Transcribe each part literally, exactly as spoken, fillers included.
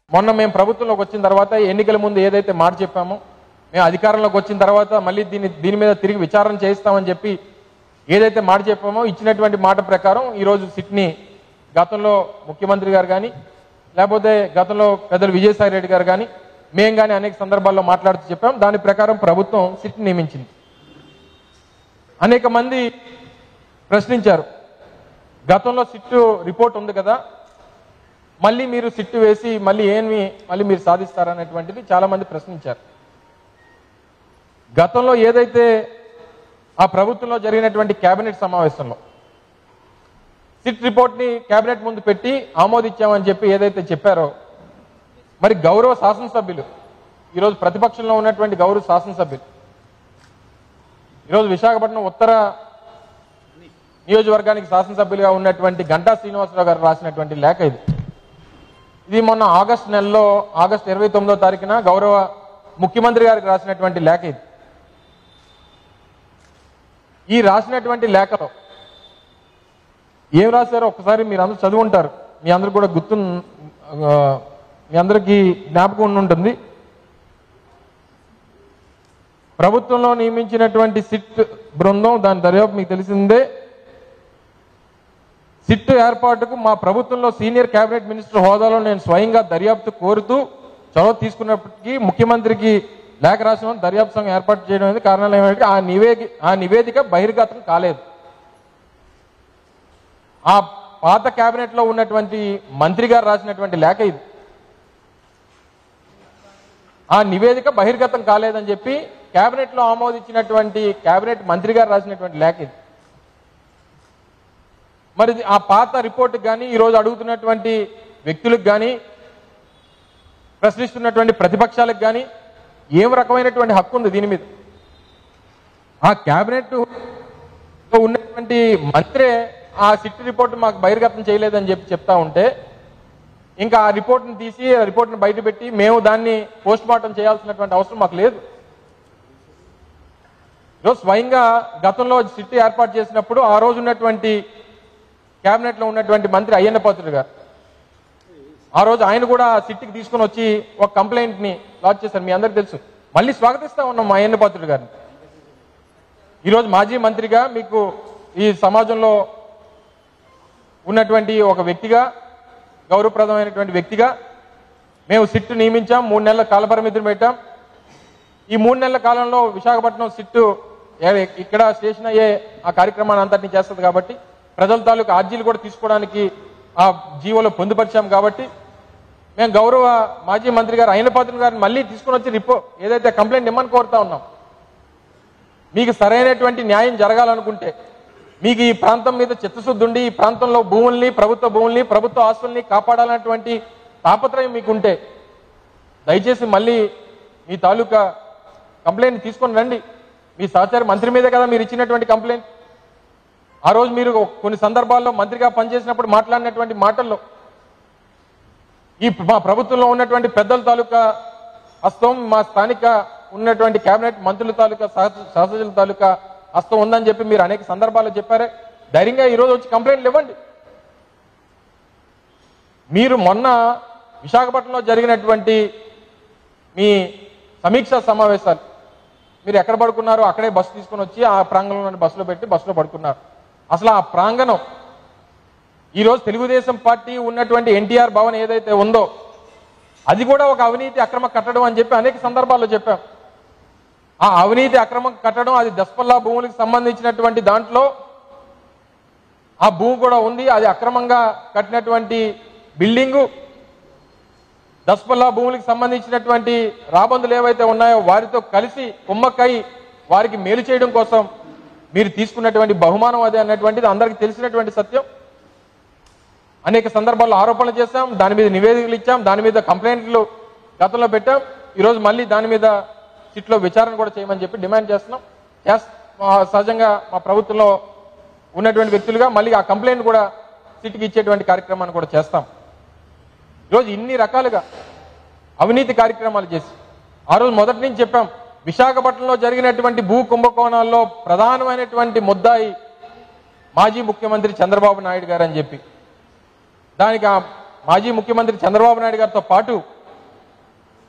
మొన్న మేము ప్రభుత్వంలోకి వచ్చిన తర్వాత ఎన్నికల ముందు ఏదైతే మాట చెప్పామో, మేము అధికారంలోకి వచ్చిన తర్వాత మళ్ళీ దీన్ని దీని మీద తిరిగి విచారణ చేయిస్తామని చెప్పి ఏదైతే మాట చెప్పామో, ఇచ్చినటువంటి మాట ప్రకారం ఈరోజు సిట్ని గతంలో ముఖ్యమంత్రి గారు కానీ, లేకపోతే గతంలో పెద్దలు విజయసాయి రెడ్డి గారు కానీ, మేము కానీ అనేక సందర్భాల్లో మాట్లాడుతూ చెప్పాం. దాని ప్రకారం ప్రభుత్వం సిట్ నియమించింది. అనేక మంది ప్రశ్నించారు, గతంలో సిట్టు రిపోర్ట్ ఉంది కదా, మళ్ళీ మీరు సిట్టు వేసి మళ్ళీ ఏమి మళ్ళీ మీరు సాధిస్తారనేటువంటిది చాలా మంది ప్రశ్నించారు. గతంలో ఏదైతే ఆ ప్రభుత్వంలో జరిగినటువంటి కేబినెట్ సమావేశంలో సిట్ రిపోర్ట్ని కేబినెట్ ముందు పెట్టి ఆమోదించామని చెప్పి ఏదైతే చెప్పారో, మరి గౌరవ శాసనసభ్యులు, ఈరోజు ప్రతిపక్షంలో ఉన్నటువంటి గౌరవ శాసనసభ్యులు, ఈరోజు విశాఖపట్నం ఉత్తర నియోజకవర్గానికి శాసనసభ్యులుగా ఉన్నటువంటి గంటా శ్రీనివాసరావు గారు రాసినటువంటి లేఖ ఇది. ఇది మొన్న ఆగస్టు నెలలో ఆగస్టు ఇరవై తొమ్మిదో తారీఖున గౌరవ ముఖ్యమంత్రి గారికి రాసినటువంటి లేఖ ఇది. ఈ రాసినటువంటి లేఖలో ఏం రాశారో ఒకసారి మీరు అందరూ చదువుంటారు, మీ అందరూ కూడా గుర్తు మీ అందరికీ జ్ఞాపకం ఉంటుంది. ప్రభుత్వంలో నియమించినటువంటి సిట్ బృందం దాని దర్యాప్తు మీకు తెలిసిందే. సిట్ ఏర్పాటుకు మా ప్రభుత్వంలో సీనియర్ కేబినెట్ మినిస్టర్ హోదాలో నేను స్వయంగా దర్యాప్తు కోరుతూ చొరవ తీసుకున్నప్పటికీ ముఖ్యమంత్రికి లేఖ రాసిన దర్యాప్తు సంఘం ఏర్పాటు చేయడం అనేది కారణాలు ఏమంటే ఆ నివేదిక ఆ నివేదిక బహిర్గతం కాలేదు. ఆ పాత కేబినెట్ లో ఉన్నటువంటి మంత్రి గారు రాసినటువంటి లేఖ ఇది. ఆ నివేదిక బహిర్గతం కాలేదని చెప్పి కేబినెట్ లో ఆమోదించినటువంటి కేబినెట్ మంత్రి గారు రాసినటువంటి లేఖ ఇది. మరి ఆ పాత రిపోర్టుకు కానీ, ఈరోజు అడుగుతున్నటువంటి వ్యక్తులకు కానీ, ప్రశ్నిస్తున్నటువంటి ప్రతిపక్షాలకు కానీ ఏం రకమైనటువంటి హక్కు ఉంది దీని మీద? ఆ కేబినెట్ ఉన్నటువంటి మంత్రే ఆ సిట్ రిపోర్ట్ మాకు బహిర్గతం చేయలేదని చెప్పి చెప్తా ఉంటే, ఇంకా ఆ రిపోర్ట్ని తీసి ఆ రిపోర్ట్ని బయట పెట్టి మేము దాన్ని పోస్ట్ మార్టం చేయాల్సినటువంటి అవసరం మాకు లేదు. ఈరోజు స్వయంగా గతంలో సిట్ ఏర్పాటు చేసినప్పుడు ఆ రోజు ఉన్నటువంటి కేబినెట్ లో ఉన్నటువంటి మంత్రి అయ్యన్న పాత్రుడు గారు, ఆ రోజు ఆయన కూడా సిట్కి తీసుకుని వచ్చి ఒక కంప్లైంట్ ని లాంచ్ చేశారు. మీ అందరికి తెలుసు. మళ్ళీ స్వాగతిస్తా ఉన్నాం మా అయ్యన్న పాత్రుడు గారిని. ఈరోజు మాజీ మంత్రిగా, మీకు ఈ సమాజంలో ఉన్నటువంటి ఒక వ్యక్తిగా, గౌరవప్రదమైనటువంటి వ్యక్తిగా మేము సిట్టు నియమించాం. మూడు నెలల కాలపరిమితిని పెట్టాం. ఈ మూడు నెలల కాలంలో విశాఖపట్నం సిట్టు ఇక్కడ స్టేషన్ అయ్యే ఆ కార్యక్రమాన్ని అంతటినీ చేస్తుంది కాబట్టి, ప్రజల తాలూకు ఆర్జీలు కూడా తీసుకోవడానికి ఆ జీవోలో పొందుపరిచాం కాబట్టి, మేము గౌరవ మాజీ మంత్రి గారు అయ్యన్న పాత్రుడు గారిని మళ్ళీ తీసుకుని వచ్చి రిపో ఏదైతే కంప్లైంట్ ఇమ్మని కోరుతా ఉన్నాం. మీకు సరైనటువంటి న్యాయం జరగాలనుకుంటే, మీకు ఈ ప్రాంతం మీద చిత్తశుద్ధి ఉండి ఈ ప్రాంతంలో భూముల్ని, ప్రభుత్వ భూముల్ని, ప్రభుత్వ ఆస్తుల్ని కాపాడాలన్నటువంటి తాపత్రయం మీకుంటే దయచేసి మళ్ళీ మీ తాలూకా కంప్లైంట్ తీసుకొని రండి. మీ సహచార మంత్రి మీదే కదా మీరు ఇచ్చినటువంటి కంప్లైంట్. ఆ రోజు మీరు కొన్ని సందర్భాల్లో మంత్రిగా పనిచేసినప్పుడు మాట్లాడినటువంటి మాటల్లో ఈ మా ప్రభుత్వంలో ఉన్నటువంటి పెద్దల తాలూకా హస్తం, మా స్థానిక ఉన్నటువంటి కేబినెట్ మంత్రుల తాలూకా శాసనసభ్యుల తాలూకా హస్తం ఉందని చెప్పి మీరు అనేక సందర్భాల్లో చెప్పారే. ధైర్యంగా ఈరోజు వచ్చి కంప్లైంట్లు ఇవ్వండి. మీరు మొన్న విశాఖపట్నంలో జరిగినటువంటి మీ సమీక్షా సమావేశాలు మీరు ఎక్కడ పడుకున్నారో అక్కడే బస్సు తీసుకుని వచ్చి ఆ ప్రాంగణంలో బస్సులో పెట్టి బస్సులో పడుకున్నారు. అసలు ఆ ప్రాంగణం ఈరోజు తెలుగుదేశం పార్టీ ఉన్నటువంటి ఎన్టీఆర్ భవన్ ఏదైతే ఉందో అది కూడా ఒక అవినీతి అక్రమ కట్టడం అని చెప్పి అనేక సందర్భాల్లో చెప్పాం. ఆ అవినీతి అక్రమ కట్టడం అది దస్పల్లా భూములకు సంబంధించినటువంటి దాంట్లో ఆ భూమి కూడా ఉంది. అది అక్రమంగా కట్టినటువంటి బిల్డింగు, దస్పల్లా భూములకు సంబంధించినటువంటి రాబందులు ఏవైతే ఉన్నాయో వారితో కలిసి కుమ్మక్కై వారికి మేలు చేయడం కోసం మీరు తీసుకున్నటువంటి బహుమానం అదే అన్నటువంటిది అందరికీ తెలిసినటువంటి సత్యం. అనేక సందర్భాల్లో ఆరోపణలు చేశాం, దాని మీద నివేదికలు ఇచ్చాం, దాని మీద కంప్లైంట్లు గతంలో పెట్టాం. ఈరోజు మళ్ళీ దాని మీద సిట్లో విచారణ కూడా చేయమని చెప్పి డిమాండ్ చేస్తున్నాం. సహజంగా మా ప్రభుత్వంలో ఉన్నటువంటి వ్యక్తులుగా మళ్ళీ ఆ కంప్లైంట్ కూడా సిట్కి ఇచ్చేటువంటి కార్యక్రమాన్ని కూడా చేస్తాం. ఈరోజు ఇన్ని రకాలుగా అవినీతి కార్యక్రమాలు చేసి ఆ రోజు మొదటి నుంచి చెప్పాం, విశాఖపట్నంలో జరిగినటువంటి భూ కుంభకోణాల్లో ప్రధానమైనటువంటి ముద్దాయి మాజీ ముఖ్యమంత్రి చంద్రబాబు నాయుడు గారు అని చెప్పి, దానికి ఆ మాజీ ముఖ్యమంత్రి చంద్రబాబు నాయుడు గారితో పాటు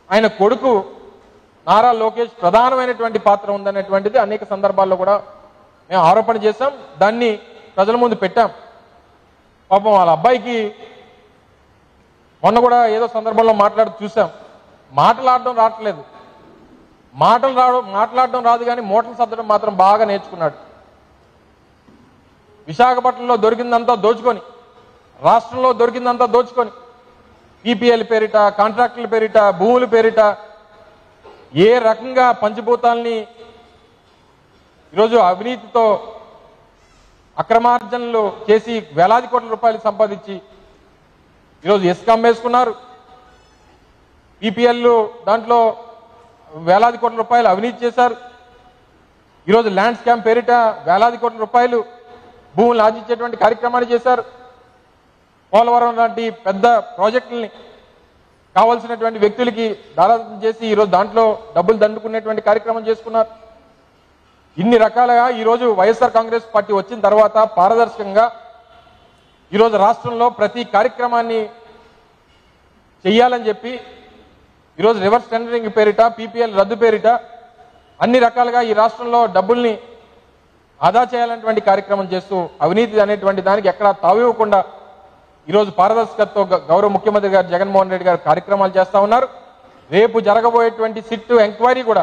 ఆయన కొడుకు నారా లోకేష్ ప్రధానమైనటువంటి పాత్ర ఉందనేటువంటిది అనేక సందర్భాల్లో కూడా మేము ఆరోపణ చేశాం. దాన్ని ప్రజల ముందు పెట్టాం. పాపం వాళ్ళ అబ్బాయికి మొన్న కూడా ఏదో సందర్భంలో మాట్లాడుతూ చూసాం. మాట్లాడడం రావట్లేదు, మాటలు రావడం మాట్లాడడం రాదు కానీ మూటలు సర్దడం మాత్రం బాగా నేర్చుకున్నాడు. విశాఖపట్నంలో దొరికిందంతా దోచుకొని, రాష్ట్రంలో దొరికిందంతా దోచుకొని, పీపీఎల్ పేరిట, కాంట్రాక్టుల పేరిట, భూముల పేరిట ఏ రకంగా పంచభూతాల్ని ఈరోజు అవినీతితో అక్రమార్జనలు చేసి వేలాది కోట్ల రూపాయలు సంపాదించి ఈరోజు ఇసుక అమ్మేసుకున్నారు. పీపీఎల్ దాంట్లో వేలాది కోట్ల రూపాయలు అవినీతి చేశారు. ఈరోజు ల్యాండ్ స్కామ్ పేరిట వేలాది కోట్ల రూపాయలు భూములు ఆర్జించేటువంటి కార్యక్రమాన్ని చేశారు. పోలవరం లాంటి పెద్ద ప్రాజెక్టుల్ని కావాల్సినటువంటి వ్యక్తులకి దారాదత్తం చేసి ఈరోజు దాంట్లో డబ్బులు దండుకునేటువంటి కార్యక్రమం చేసుకున్నారు. ఇన్ని రకాలుగా ఈరోజు వైఎస్ఆర్ కాంగ్రెస్ పార్టీ వచ్చిన తర్వాత పారదర్శకంగా ఈరోజు రాష్ట్రంలో ప్రతి కార్యక్రమాన్ని చెయ్యాలని చెప్పి ఈరోజు రివర్స్ టెండరింగ్ పేరిట, పీపీఎల్ రద్దు పేరిట అన్ని రకాలుగా ఈ రాష్ట్రంలో డబ్బుల్ని ఆదా చేయాలనేటువంటి కార్యక్రమం చేస్తూ అవినీతి అనేటువంటి దానికి ఎక్కడా తావివ్వకుండా ఈరోజు పారదర్శకతతో గౌరవ ముఖ్యమంత్రి గారు జగన్మోహన్ రెడ్డి గారు కార్యక్రమాలు చేస్తా ఉన్నారు. రేపు జరగబోయేటువంటి సిట్ ఎంక్వైరీ కూడా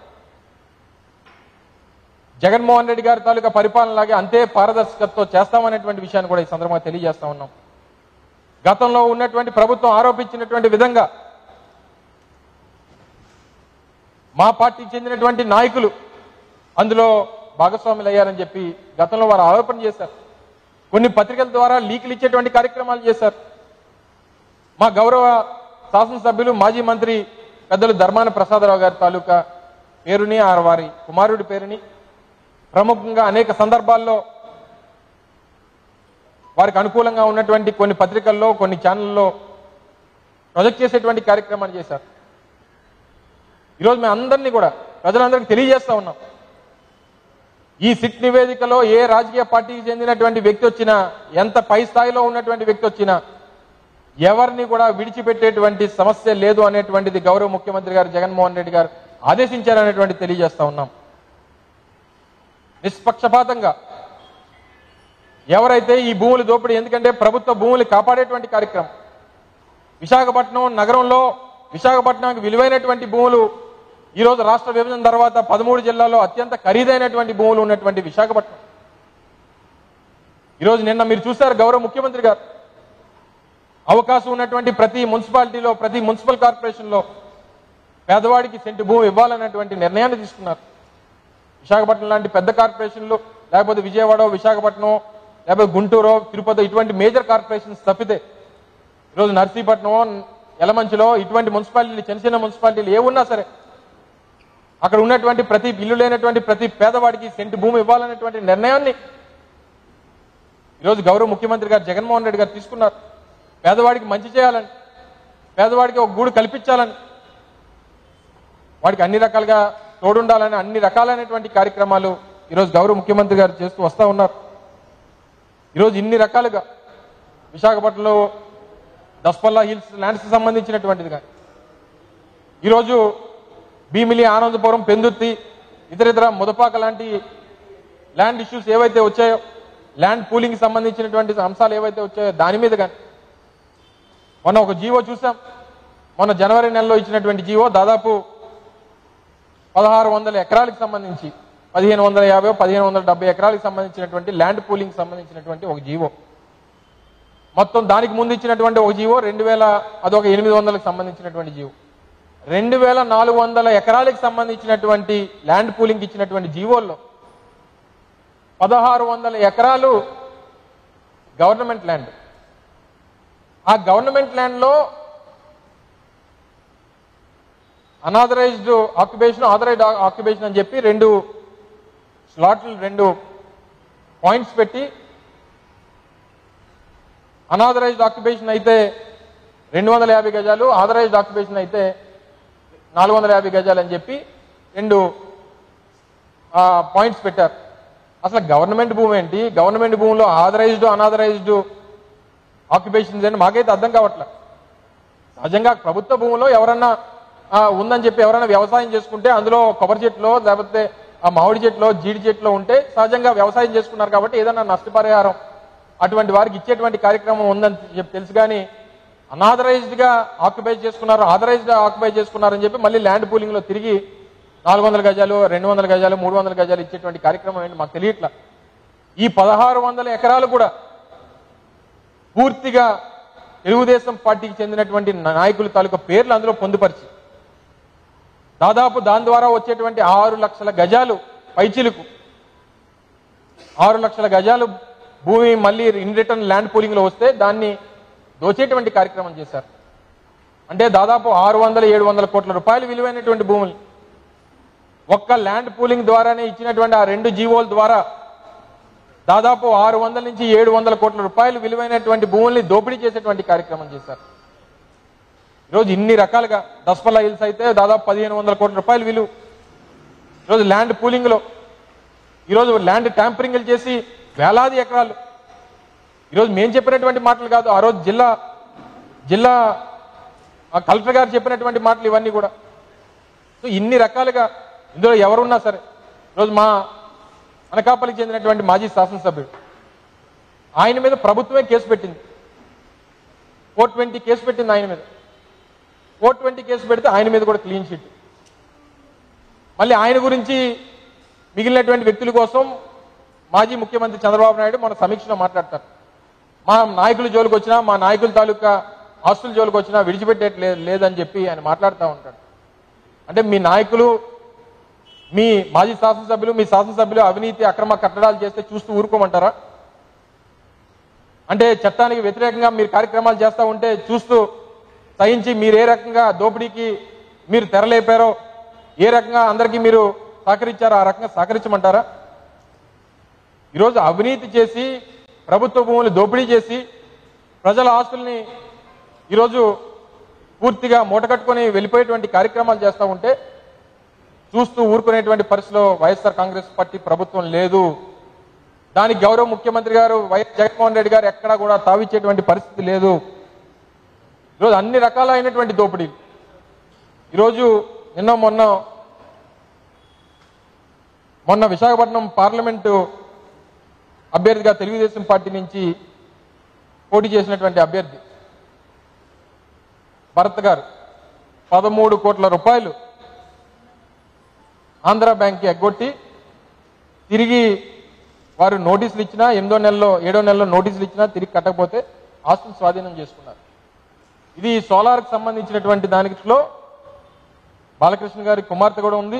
జగన్మోహన్ రెడ్డి గారి తాలూకా పరిపాలనలాగే అంతే పారదర్శకతతో చేస్తామనేటువంటి విషయాన్ని కూడా ఈ సందర్భంగా తెలియజేస్తా ఉన్నాం. గతంలో ఉన్నటువంటి ప్రభుత్వం ఆరోపించినటువంటి విధంగా మా పార్టీకి చెందినటువంటి నాయకులు అందులో భాగస్వాములు అయ్యారని చెప్పి గతంలో వారు ఆరోపణ చేశారు. కొన్ని పత్రికల ద్వారా లీకులు ఇచ్చేటువంటి కార్యక్రమాలు చేశారు. మా గౌరవ శాసనసభ్యులు మాజీ మంత్రి పెద్దలు ధర్మాన ప్రసాదరావు గారి తాలూకా పేరుని, ఆ వారి కుమారుడి పేరుని ప్రముఖంగా అనేక సందర్భాల్లో వారికి అనుకూలంగా ఉన్నటువంటి కొన్ని పత్రికల్లో, కొన్ని ఛానల్లో ప్రొజెక్ట్ చేసేటువంటి కార్యక్రమాన్ని చేశారు. ఈరోజు మేము అందరినీ కూడా ప్రజలందరికీ తెలియజేస్తా ఉన్నాం. ఈ సిట్ నివేదికలో ఏ రాజకీయ పార్టీకి చెందినటువంటి వ్యక్తి వచ్చినా, ఎంత పై స్థాయిలో ఉన్నటువంటి వ్యక్తి వచ్చినా ఎవరిని కూడా విడిచిపెట్టేటువంటి సమస్య లేదు అనేటువంటిది గౌరవ ముఖ్యమంత్రి గారు జగన్మోహన్ రెడ్డి గారు ఆదేశించారనేటువంటి తెలియజేస్తా ఉన్నాం. నిష్పక్షపాతంగా ఎవరైతే ఈ భూములు దోపిడీ, ఎందుకంటే ప్రభుత్వ భూములు కాపాడేటువంటి కార్యక్రమం విశాఖపట్నం నగరంలో, విశాఖపట్నానికి విలువైనటువంటి భూములు ఈరోజు రాష్ట్ర విభజన తర్వాత పదమూడు జిల్లాల్లో అత్యంత ఖరీదైనటువంటి భూములు ఉన్నటువంటి విశాఖపట్నం. ఈరోజు నిన్న మీరు చూశారు గౌరవ ముఖ్యమంత్రి గారు అవకాశం ఉన్నటువంటి ప్రతి మున్సిపాలిటీలో, ప్రతి మున్సిపల్ కార్పొరేషన్లో పేదవాడికి సెంటు భూమి ఇవ్వాలనేటువంటి నిర్ణయాన్ని తీసుకున్నారు. విశాఖపట్నం లాంటి పెద్ద కార్పొరేషన్లు, లేకపోతే విజయవాడ, విశాఖపట్నం, లేకపోతే గుంటూరు, తిరుపతి ఇటువంటి మేజర్ కార్పొరేషన్స్ తప్పితే ఈరోజు నర్సీపట్నం, యలమంచిలో ఇటువంటి మున్సిపాలిటీలు, చిన్న చిన్న మున్సిపాలిటీలు ఏ ఉన్నా సరే అక్కడ ఉన్నటువంటి ప్రతి ఇల్లు లేనటువంటి ప్రతి పేదవాడికి సెంటు భూమి ఇవ్వాలనేటువంటి నిర్ణయాన్ని ఈరోజు గౌరవ ముఖ్యమంత్రి గారు జగన్మోహన్ రెడ్డి గారు తీసుకున్నారు. పేదవాడికి మంచి చేయాలని, పేదవాడికి ఒక గూడు కల్పించాలని, వాడికి అన్ని రకాలుగా తోడుండాలని అన్ని రకాలైనటువంటి కార్యక్రమాలు ఈరోజు గౌరవ ముఖ్యమంత్రి గారు చేస్తూ వస్తూ ఉన్నారు. ఈరోజు ఇన్ని రకాలుగా విశాఖపట్నంలో దస్పల్లా హిల్స్ ల్యాండ్స్కి సంబంధించినటువంటిది కానీ, ఈరోజు భీమిలి, ఆనందపురం, పెందుర్తి, ఇతర ఇతర ముదపాక లాంటి ల్యాండ్ ఇష్యూస్ ఏవైతే వచ్చాయో, ల్యాండ్ పూలింగ్ సంబంధించినటువంటి అంశాలు ఏవైతే వచ్చాయో దాని మీద కానీ మొన్న ఒక జీవో చూసాం. మొన్న జనవరి నెలలో ఇచ్చినటువంటి జీవో దాదాపు పదహారు వందల ఎకరాలకు సంబంధించి పదిహేను వందల యాభై పదిహేను వందల డెబ్బై ఎకరాలకు సంబంధించినటువంటి ల్యాండ్ పూలింగ్ సంబంధించినటువంటి ఒక జీవో. మొత్తం దానికి ముందు ఇచ్చినటువంటి ఒక జీవో రెండు వేల అదొక ఎనిమిది వందలకు సంబంధించినటువంటి జీవో. రెండు వేల నాలుగు వందల ఎకరాలకు సంబంధించినటువంటి ల్యాండ్ పూలింగ్ ఇచ్చినటువంటి జీవోల్లో పదహారు వందల ఎకరాలు గవర్నమెంట్ ల్యాండ్. ఆ గవర్నమెంట్ ల్యాండ్లో అనాథరైజ్డ్ ఆక్యుపేషన్, ఆథరైజ్డ్ ఆక్యుపేషన్ అని చెప్పి రెండు స్లాట్లు, రెండు పాయింట్స్ పెట్టి అనాథరైజ్డ్ ఆక్యుపేషన్ అయితే రెండు వందల యాభై గజాలు, ఆథరైజ్డ్ ఆక్యుపేషన్ అయితే నాలుగు వందల యాభై గజాలు అని చెప్పి రెండు పాయింట్స్ పెట్టారు. అసలు గవర్నమెంట్ భూమి ఏంటి, గవర్నమెంట్ భూమిలో ఆథరైజ్డ్ అనాథరైజ్డ్ ఆక్యుపేషన్స్ ఏంటి మాకైతే అర్థం కావట్లేదు. సహజంగా ప్రభుత్వ భూమిలో ఎవరన్నా ఉందని చెప్పి ఎవరైనా వ్యవసాయం చేసుకుంటే అందులో కొబ్బరి చెట్లో లేకపోతే ఆ మామిడి చెట్లో జీడి చెట్లో ఉంటే సహజంగా వ్యవసాయం చేసుకున్నారు కాబట్టి ఏదైనా నష్టపరిహారం అటువంటి వారికి ఇచ్చేటువంటి కార్యక్రమం ఉందని చెప్పి తెలుసు. కానీ అనాథరైజ్డ్ గా ఆక్యుపై చేసుకున్నారు, ఆథరైజ్డ్ గా ఆక్యుపై చేసుకున్నారని చెప్పి మళ్ళీ ల్యాండ్ పూలింగ్ లో తిరిగి నాలుగు వందల గజాలు రెండు వందల గజాలు మూడు వందల గజాలు ఇచ్చేటువంటి కార్యక్రమం ఏంటి మాకు తెలియట్లా. ఈ పదహారు వందల ఎకరాలు కూడా పూర్తిగా తెలుగుదేశం పార్టీకి చెందినటువంటి నాయకుల తాలూకా పేర్లు అందులో పొందుపరిచి దాదాపు దాని ద్వారా వచ్చేటువంటి ఆరు లక్షల గజాలు పైచిలుకు ఆరు లక్షల గజాలు భూమి మళ్ళీ ఇన్ రిటర్న్ ల్యాండ్ పూలింగ్ లో వస్తే దాన్ని దోచేటువంటి కార్యక్రమం చేశారు. అంటే దాదాపు ఆరు వందల ఏడు వందల కోట్ల రూపాయలు విలువైనటువంటి భూములు ఒక్క ల్యాండ్ పూలింగ్ ద్వారానే ఇచ్చినటువంటి ఆ రెండు జీవోల ద్వారా దాదాపు ఆరు వందల నుంచి ఏడు వందల కోట్ల రూపాయలు విలువైనటువంటి భూముల్ని దోపిడీ చేసేటువంటి కార్యక్రమం చేశారు. ఈరోజు ఇన్ని రకాలుగా దస్పల్లా హిల్స్ అయితే దాదాపు పదిహేను వందల కోట్ల రూపాయలు విలువ. ఈరోజు ల్యాండ్ పూలింగ్ లో ఈరోజు ల్యాండ్ ట్యాంపరింగ్లు చేసి వేలాది ఎకరాలు. ఈరోజు మేము చెప్పినటువంటి మాటలు కాదు, ఆ రోజు జిల్లా జిల్లా కలెక్టర్ గారు చెప్పినటువంటి మాటలు ఇవన్నీ కూడా. సో ఇన్ని రకాలుగా ఇందులో ఎవరున్నా సరే ఈరోజు మా అనకాపల్లికి చెందినటువంటి మాజీ శాసనసభ్యుడు ఆయన మీద ప్రభుత్వమే కేసు పెట్టింది, ఫోర్ ట్వంటీ కేసు పెట్టింది ఆయన మీద. ఫోర్ ట్వంటీ కేసు పెడితే ఆయన మీద కూడా క్లీన్ చిట్. మళ్ళీ ఆయన గురించి మిగిలినటువంటి వ్యక్తుల కోసం మాజీ ముఖ్యమంత్రి చంద్రబాబు నాయుడు మన సమీక్షలో మాట్లాడతారు. మా నాయకుల జోలికి వచ్చినా మా నాయకుల తాలూకా ఆస్తుల జోలికి వచ్చినా విడిచిపెట్టే లేదని చెప్పి ఆయన మాట్లాడుతూ ఉంటాడు. అంటే మీ నాయకులు మీ మాజీ శాసనసభ్యులు మీ శాసనసభ్యులు అవినీతి అక్రమ కట్టడాలు చేస్తే చూస్తూ ఊరుకోమంటారా? అంటే చట్టానికి వ్యతిరేకంగా మీరు కార్యక్రమాలు చేస్తూ ఉంటే చూస్తూ సహించి మీరు ఏ రకంగా దోపిడీకి మీరు తెరలేపారో ఏ రకంగా అందరికీ మీరు సహకరించారో ఆ రకంగా సహకరించమంటారా? ఈరోజు అవినీతి చేసి ప్రభుత్వ భూములు దోపిడీ చేసి ప్రజల ఆస్తుల్ని ఈరోజు పూర్తిగా మూటకట్టుకొని వెళ్ళిపోయేటువంటి కార్యక్రమాలు చేస్తూ ఉంటే చూస్తూ ఊరుకునేటువంటి పరిస్థితిలో వైఎస్ఆర్ కాంగ్రెస్ పార్టీ ప్రభుత్వం లేదు. దానికి గౌరవ ముఖ్యమంత్రి గారు వైఎస్ జగన్మోహన్ రెడ్డి గారు ఎక్కడా కూడా తావిచ్చేటువంటి పరిస్థితి లేదు. ఈరోజు అన్ని రకాలైనటువంటి దోపిడీలు. ఈరోజు నిన్న మొన్న మొన్న విశాఖపట్నం పార్లమెంటు అభ్యర్థిగా తెలుగుదేశం పార్టీ నుంచి పోటీ చేసినటువంటి అభ్యర్థి భరత్ గారు పదమూడు కోట్ల రూపాయలు ఆంధ్ర బ్యాంక్కి ఎగ్గొట్టి తిరిగి వారు నోటీసులు ఇచ్చినా ఎనిమిదో నెలలో ఏడో నెలలో నోటీసులు ఇచ్చినా తిరిగి కట్టకపోతే ఆస్తులు స్వాధీనం చేసుకున్నారు. ఇది సోలార్కి సంబంధించినటువంటి దానిలో బాలకృష్ణ గారి కుమార్తె కూడా ఉంది.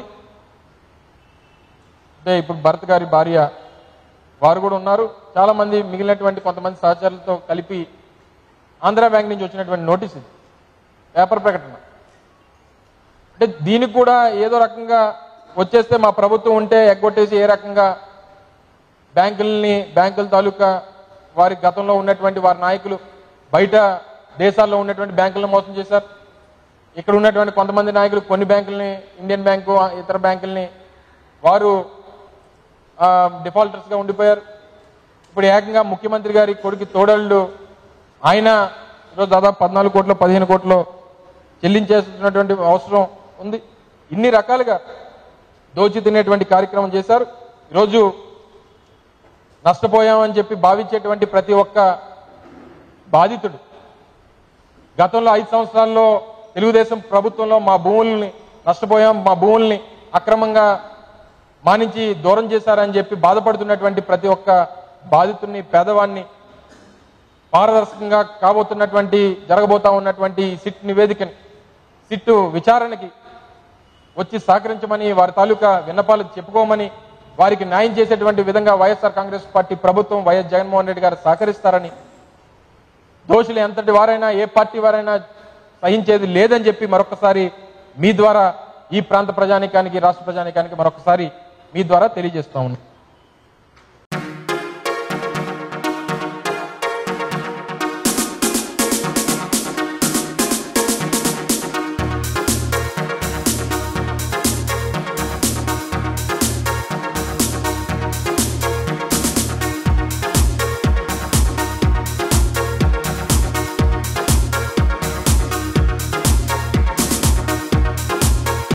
అంటే ఇప్పుడు భరత్ గారి భార్య వారు కూడా ఉన్నారు. చాలా మంది మిగిలినటువంటి కొంతమంది సహచరులతో కలిపి ఆంధ్ర బ్యాంక్ నుంచి వచ్చినటువంటి నోటీస్ ఇది, పేపర్ ప్రకటన. అంటే దీనికి కూడా ఏదో రకంగా వచ్చేస్తే మా ప్రభుత్వం ఉంటే ఎగ్గొట్టేసి ఏ రకంగా బ్యాంకుల్ని బ్యాంకుల తాలూకా వారి గతంలో ఉన్నటువంటి వారి నాయకులు బయట దేశాల్లో ఉన్నటువంటి బ్యాంకులను మోసం చేశారు. ఇక్కడ ఉన్నటువంటి కొంతమంది నాయకులు కొన్ని బ్యాంకుల్ని ఇండియన్ బ్యాంకు ఇతర బ్యాంకుల్ని వారు డిఫాల్టర్స్ గా ఉండిపోయారు. ఇప్పుడు ఏకంగా ముఖ్యమంత్రి గారి కొడుకు తోడళ్ళు ఆయన ఈరోజు దాదాపు పద్నాలుగు కోట్లు పదిహేను కోట్లు చెల్లించేస్తున్నటువంటి అవసరం ఉంది. ఇన్ని రకాలుగా దోచి తినేటువంటి కార్యక్రమం చేశారు. ఈరోజు నష్టపోయామని చెప్పి భావించేటువంటి ప్రతి ఒక్క బాధితుడు గతంలో ఐదు సంవత్సరాల్లో తెలుగుదేశం ప్రభుత్వంలో మా భూముల్ని నష్టపోయాం, మా భూముల్ని అక్రమంగా మానించి దూరం చేశారని చెప్పి బాధపడుతున్నటువంటి ప్రతి ఒక్క బాధితుడిని పేదవాడిని పారదర్శకంగా కాబోతున్నటువంటి జరగబోతా ఉన్నటువంటి సిట్ నివేదికని సిట్టు విచారణకి వచ్చి సహకరించమని వారి తాలూకా విన్నపాలు చెప్పుకోమని వారికి న్యాయం చేసేటువంటి విధంగా వైఎస్ఆర్ కాంగ్రెస్ పార్టీ ప్రభుత్వం వైఎస్ జగన్మోహన్ రెడ్డి గారు సహకరిస్తారని, దోషులు ఎంతటి వారైనా ఏ పార్టీ వారైనా సహించేది లేదని చెప్పి మరొకసారి మీ ద్వారా ఈ ప్రాంత ప్రజానికానికి రాష్ట్ర ప్రజానికానికి మరొకసారి మీ ద్వారా తెలియజేస్తా ఉన్నాం.